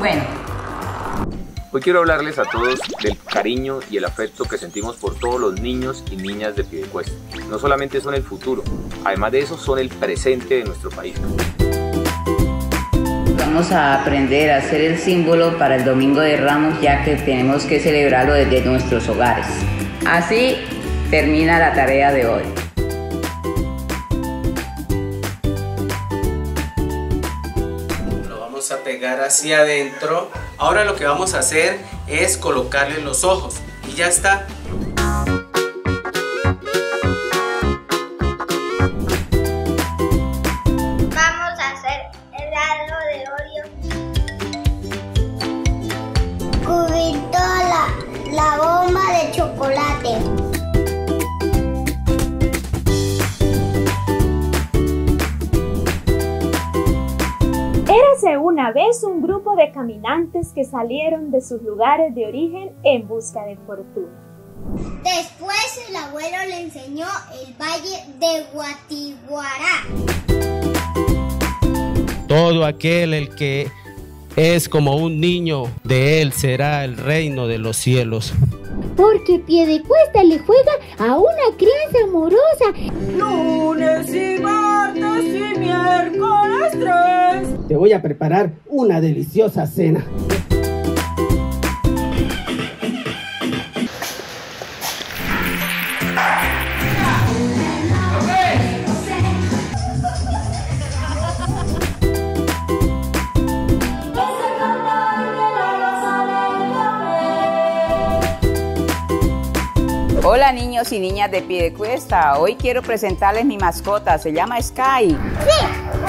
bueno. Hoy quiero hablarles a todos del cariño y el afecto que sentimos por todos los niños y niñas de Piedecuesta. No solamente son el futuro, además de eso son el presente de nuestro país. Vamos a aprender a hacer el símbolo para el Domingo de Ramos, ya que tenemos que celebrarlo desde nuestros hogares. Así termina la tarea de hoy. Lo vamos a pegar hacia adentro. Ahora lo que vamos a hacer es colocarle los ojos y ya está. Vamos a hacer helado de Oreo. Cubrir toda la bomba de chocolate. Érase una vez un grupo de caminantes que salieron de sus lugares de origen en busca de fortuna. Después el abuelo le enseñó el valle de Guatiguará. Todo aquel el que es como un niño, de él será el reino de los cielos. Porque Piedecuesta le juega a una crianza amorosa. Lunes y martes y miércoles 3. Te voy a preparar una deliciosa cena. Hola niños y niñas de Piedecuesta, hoy quiero presentarles mi mascota, se llama Sky. Sí.